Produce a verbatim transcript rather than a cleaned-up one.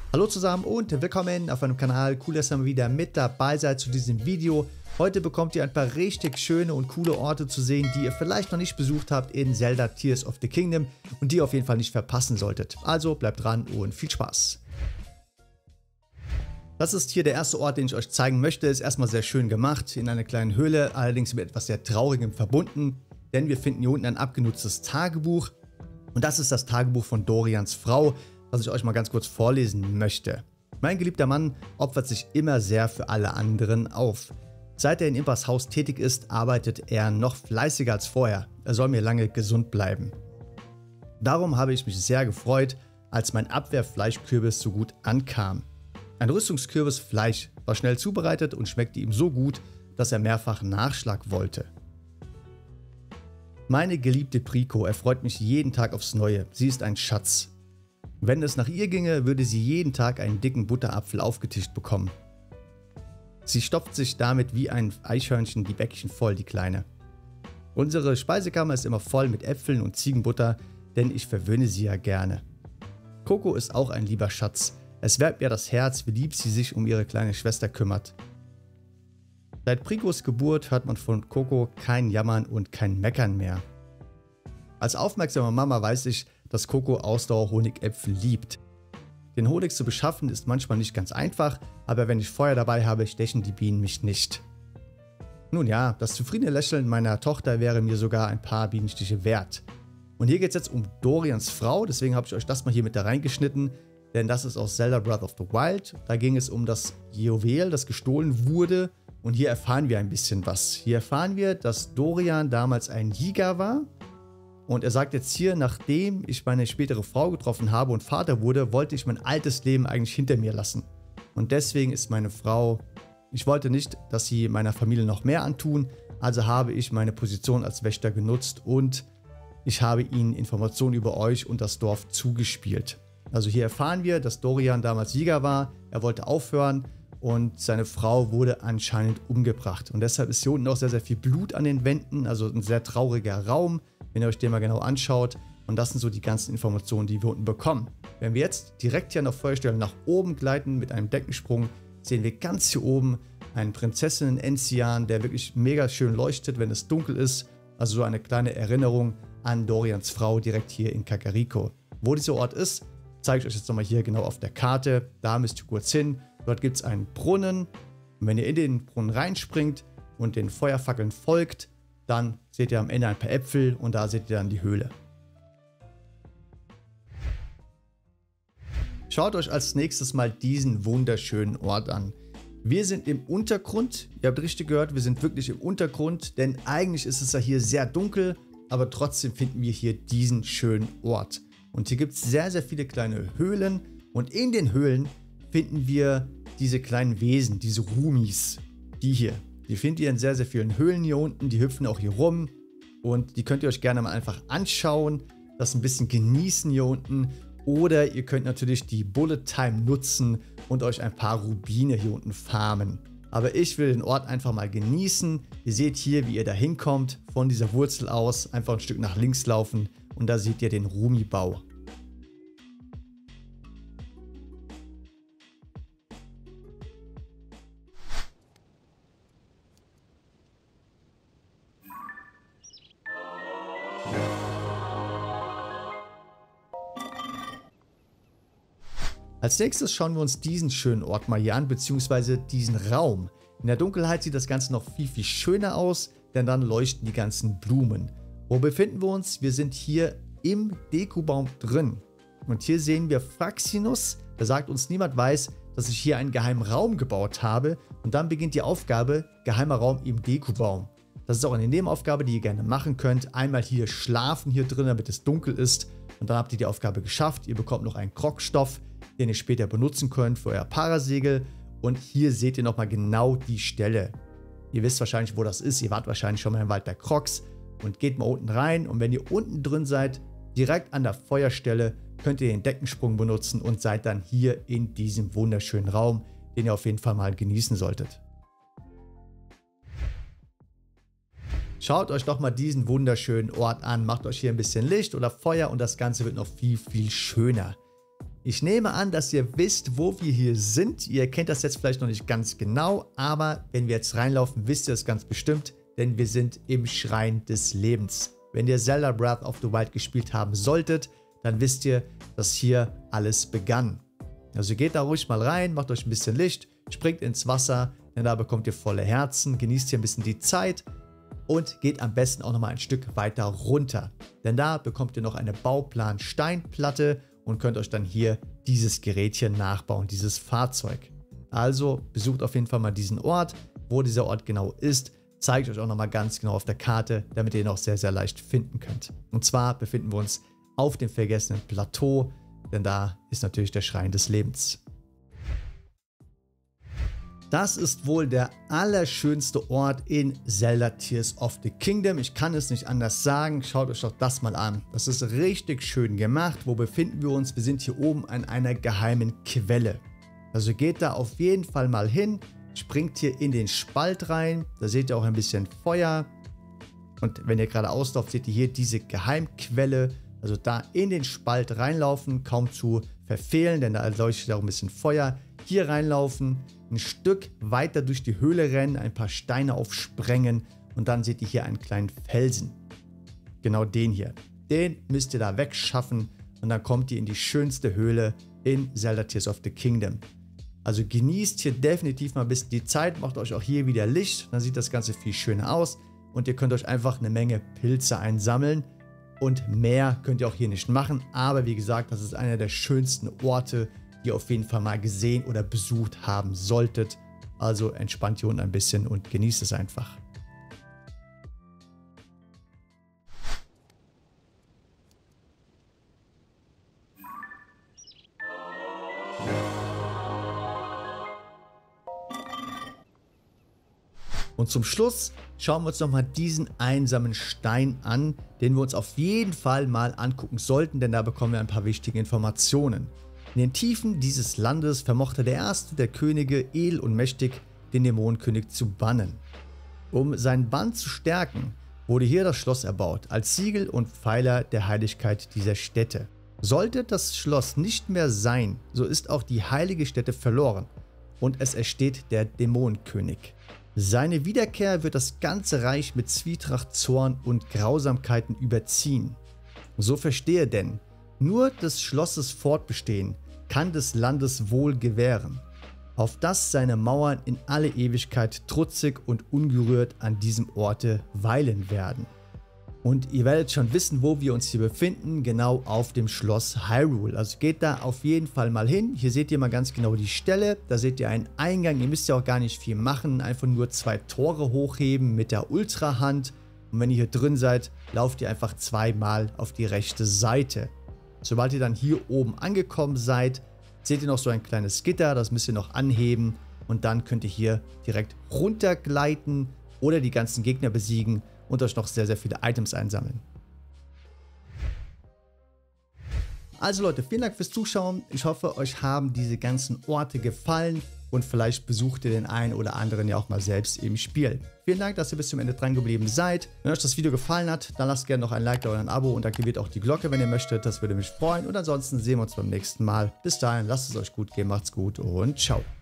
Hallo zusammen und willkommen auf meinem Kanal. Cool, dass ihr wieder mit dabei seid zu diesem Video. Heute bekommt ihr ein paar richtig schöne und coole Orte zu sehen, die ihr vielleicht noch nicht besucht habt in Zelda Tears of the Kingdom und die ihr auf jeden Fall nicht verpassen solltet. Also bleibt dran und viel Spaß. Das ist hier der erste Ort, den ich euch zeigen möchte. Ist erstmal sehr schön gemacht, in einer kleinen Höhle, allerdings mit etwas sehr Traurigem verbunden, denn wir finden hier unten ein abgenutztes Tagebuch und das ist das Tagebuch von Dorians Frau, was ich euch mal ganz kurz vorlesen möchte. Mein geliebter Mann opfert sich immer sehr für alle anderen auf. Seit er in Impas Haus tätig ist, arbeitet er noch fleißiger als vorher. Er soll mir lange gesund bleiben. Darum habe ich mich sehr gefreut, als mein Abwehrfleischkürbis so gut ankam. Ein Rüstungskürbis Fleisch war schnell zubereitet und schmeckte ihm so gut, dass er mehrfach Nachschlag wollte. Meine geliebte Priko erfreut mich jeden Tag aufs Neue. Sie ist ein Schatz. Wenn es nach ihr ginge, würde sie jeden Tag einen dicken Butterapfel aufgetischt bekommen. Sie stopft sich damit wie ein Eichhörnchen die Bäckchen voll, die Kleine. Unsere Speisekammer ist immer voll mit Äpfeln und Ziegenbutter, denn ich verwöhne sie ja gerne. Coco ist auch ein lieber Schatz. Es wärmt mir das Herz, wie lieb sie sich um ihre kleine Schwester kümmert. Seit Prikos Geburt hört man von Coco kein Jammern und kein Meckern mehr. Als aufmerksame Mama weiß ich, dass Coco Ausdauer-Honigäpfel liebt. Den Honig zu beschaffen ist manchmal nicht ganz einfach, aber wenn ich Feuer dabei habe, stechen die Bienen mich nicht. Nun ja, das zufriedene Lächeln meiner Tochter wäre mir sogar ein paar Bienenstiche wert. Und hier geht es jetzt um Dorians Frau, deswegen habe ich euch das mal hier mit da reingeschnitten, denn das ist aus Zelda Breath of the Wild. Da ging es um das Juwel, das gestohlen wurde, und hier erfahren wir ein bisschen was. Hier erfahren wir, dass Dorian damals ein Jäger war. Und er sagt jetzt hier, nachdem ich meine spätere Frau getroffen habe und Vater wurde, wollte ich mein altes Leben eigentlich hinter mir lassen. Und deswegen ist meine Frau, ich wollte nicht, dass sie meiner Familie noch mehr antun, also habe ich meine Position als Wächter genutzt und ich habe ihnen Informationen über euch und das Dorf zugespielt. Also hier erfahren wir, dass Dorian damals Sieger war, er wollte aufhören und seine Frau wurde anscheinend umgebracht. Und deshalb ist hier unten auch sehr, sehr viel Blut an den Wänden, also ein sehr trauriger Raum, wenn ihr euch den mal genau anschaut. Und das sind so die ganzen Informationen, die wir unten bekommen. Wenn wir jetzt direkt hier an der Feuerstelle nach oben gleiten mit einem Deckensprung, sehen wir ganz hier oben einen Prinzessinnen-Enzian, der wirklich mega schön leuchtet, wenn es dunkel ist. Also so eine kleine Erinnerung an Dorians Frau direkt hier in Kakariko. Wo dieser Ort ist, zeige ich euch jetzt nochmal hier genau auf der Karte. Da müsst ihr kurz hin. Dort gibt es einen Brunnen. Und wenn ihr in den Brunnen reinspringt und den Feuerfackeln folgt, dann seht ihr am Ende ein paar Äpfel und da seht ihr dann die Höhle. Schaut euch als nächstes mal diesen wunderschönen Ort an. Wir sind im Untergrund. Ihr habt richtig gehört, wir sind wirklich im Untergrund, denn eigentlich ist es ja hier sehr dunkel, aber trotzdem finden wir hier diesen schönen Ort. Und hier gibt es sehr, sehr viele kleine Höhlen und in den Höhlen finden wir diese kleinen Wesen, diese Rumis, die hier. Die findet ihr in sehr, sehr vielen Höhlen hier unten, die hüpfen auch hier rum und die könnt ihr euch gerne mal einfach anschauen, das ein bisschen genießen hier unten oder ihr könnt natürlich die Bullet Time nutzen und euch ein paar Rubine hier unten farmen. Aber ich will den Ort einfach mal genießen. Ihr seht hier, wie ihr da hinkommt, von dieser Wurzel aus, einfach ein Stück nach links laufen und da seht ihr den Rumi-Bau. Als nächstes schauen wir uns diesen schönen Ort mal hier an, beziehungsweise diesen Raum. In der Dunkelheit sieht das Ganze noch viel, viel schöner aus, denn dann leuchten die ganzen Blumen. Wo befinden wir uns? Wir sind hier im Deku-Baum drin. Und hier sehen wir Fraxinus. Da sagt uns, niemand weiß, dass ich hier einen geheimen Raum gebaut habe. Und dann beginnt die Aufgabe, geheimer Raum im Deku-Baum. Das ist auch eine Nebenaufgabe, die ihr gerne machen könnt. Einmal hier schlafen hier drin, damit es dunkel ist. Und dann habt ihr die Aufgabe geschafft. Ihr bekommt noch einen Krogstoff, den ihr später benutzen könnt für euer Parasegel. Und hier seht ihr nochmal genau die Stelle. Ihr wisst wahrscheinlich, wo das ist. Ihr wart wahrscheinlich schon mal im Wald der Krogs. Und geht mal unten rein. Und wenn ihr unten drin seid, direkt an der Feuerstelle, könnt ihr den Deckensprung benutzen und seid dann hier in diesem wunderschönen Raum, den ihr auf jeden Fall mal genießen solltet. Schaut euch doch mal diesen wunderschönen Ort an. Macht euch hier ein bisschen Licht oder Feuer und das Ganze wird noch viel, viel schöner. Ich nehme an, dass ihr wisst, wo wir hier sind. Ihr kennt das jetzt vielleicht noch nicht ganz genau, aber wenn wir jetzt reinlaufen, wisst ihr es ganz bestimmt, denn wir sind im Schrein des Lebens. Wenn ihr Zelda Breath of the Wild gespielt haben solltet, dann wisst ihr, dass hier alles begann. Also geht da ruhig mal rein, macht euch ein bisschen Licht, springt ins Wasser, denn da bekommt ihr volle Herzen, genießt hier ein bisschen die Zeit und geht am besten auch noch mal ein Stück weiter runter. Denn da bekommt ihr noch eine Bauplan-Steinplatte und könnt euch dann hier dieses Gerät hier nachbauen, dieses Fahrzeug. Also besucht auf jeden Fall mal diesen Ort. Wo dieser Ort genau ist, zeige ich euch auch noch mal ganz genau auf der Karte, damit ihr ihn auch sehr, sehr leicht finden könnt. Und zwar befinden wir uns auf dem vergessenen Plateau, denn da ist natürlich der Schrein des Lebens. Das ist wohl der allerschönste Ort in Zelda Tears of the Kingdom. Ich kann es nicht anders sagen. Schaut euch doch das mal an. Das ist richtig schön gemacht. Wo befinden wir uns? Wir sind hier oben an einer geheimen Quelle. Also geht da auf jeden Fall mal hin. Springt hier in den Spalt rein. Da seht ihr auch ein bisschen Feuer. Und wenn ihr gerade auslauft, seht ihr hier diese Geheimquelle. Also da in den Spalt reinlaufen, kaum zu verfehlen, denn da leuchtet auch ein bisschen Feuer. Hier reinlaufen, ein Stück weiter durch die Höhle rennen, ein paar Steine aufsprengen und dann seht ihr hier einen kleinen Felsen. Genau den hier. Den müsst ihr da wegschaffen und dann kommt ihr in die schönste Höhle in Zelda Tears of the Kingdom. Also genießt hier definitiv mal ein bisschen die Zeit, macht euch auch hier wieder Licht, dann sieht das Ganze viel schöner aus und ihr könnt euch einfach eine Menge Pilze einsammeln. Und mehr könnt ihr auch hier nicht machen, aber wie gesagt, das ist einer der schönsten Orte, die ihr auf jeden Fall mal gesehen oder besucht haben solltet. Also entspannt hier unten ein bisschen und genießt es einfach. Und zum Schluss schauen wir uns nochmal diesen einsamen Stein an, den wir uns auf jeden Fall mal angucken sollten, denn da bekommen wir ein paar wichtige Informationen. In den Tiefen dieses Landes vermochte der erste der Könige edel und mächtig, den Dämonenkönig zu bannen. Um seinen Bann zu stärken, wurde hier das Schloss erbaut, als Siegel und Pfeiler der Heiligkeit dieser Stätte. Sollte das Schloss nicht mehr sein, so ist auch die heilige Stätte verloren und es entsteht der Dämonenkönig. Seine Wiederkehr wird das ganze Reich mit Zwietracht, Zorn und Grausamkeiten überziehen. So verstehe denn, nur des Schlosses Fortbestehen kann des Landes Wohl gewähren, auf dass seine Mauern in alle Ewigkeit trutzig und ungerührt an diesem Orte weilen werden. Und ihr werdet schon wissen, wo wir uns hier befinden, genau auf dem Schloss Hyrule. Also geht da auf jeden Fall mal hin. Hier seht ihr mal ganz genau die Stelle. Da seht ihr einen Eingang. Ihr müsst ja auch gar nicht viel machen. Einfach nur zwei Tore hochheben mit der Ultrahand. Und wenn ihr hier drin seid, lauft ihr einfach zweimal auf die rechte Seite. Sobald ihr dann hier oben angekommen seid, seht ihr noch so ein kleines Gitter. Das müsst ihr noch anheben. Und dann könnt ihr hier direkt runtergleiten oder die ganzen Gegner besiegen und euch noch sehr, sehr viele Items einsammeln. Also Leute, vielen Dank fürs Zuschauen. Ich hoffe, euch haben diese ganzen Orte gefallen und vielleicht besucht ihr den einen oder anderen ja auch mal selbst im Spiel. Vielen Dank, dass ihr bis zum Ende dran geblieben seid. Wenn euch das Video gefallen hat, dann lasst gerne noch ein Like da oder ein Abo und aktiviert auch die Glocke, wenn ihr möchtet. Das würde mich freuen. Und ansonsten sehen wir uns beim nächsten Mal. Bis dahin, lasst es euch gut gehen, macht's gut und ciao.